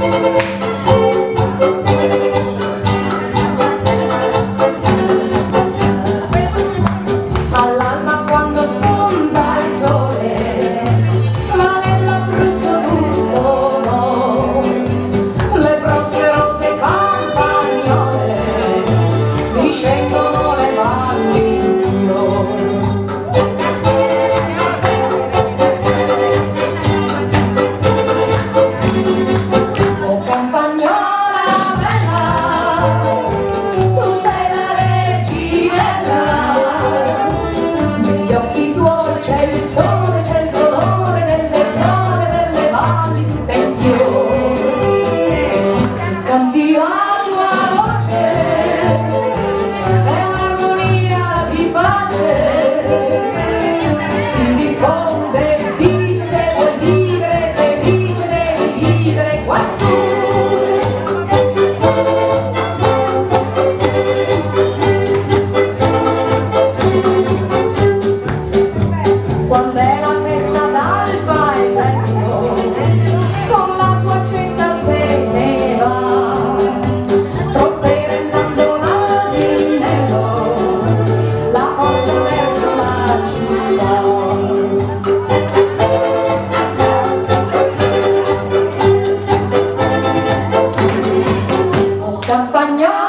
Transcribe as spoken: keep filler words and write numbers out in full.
All'alba quando spunta il sole, ma nell'Abruzzo tutto no, le prosperose campagnole discendono le valli in fiore. Oh campagnola bella, tu sei la reginella, negli occhi tuoi c'è il sole, c'è il colore delle fiore, delle valli tutte in fiore. Se canti la tua voce è un'armonia di pace, si diffonde e dice se vuoi vivere felice devi vivere quassù. Quando è la festa dal paesello, con la sua cesta se ne va, trotterellando l'asinello, la porta verso la città. Oh campagnola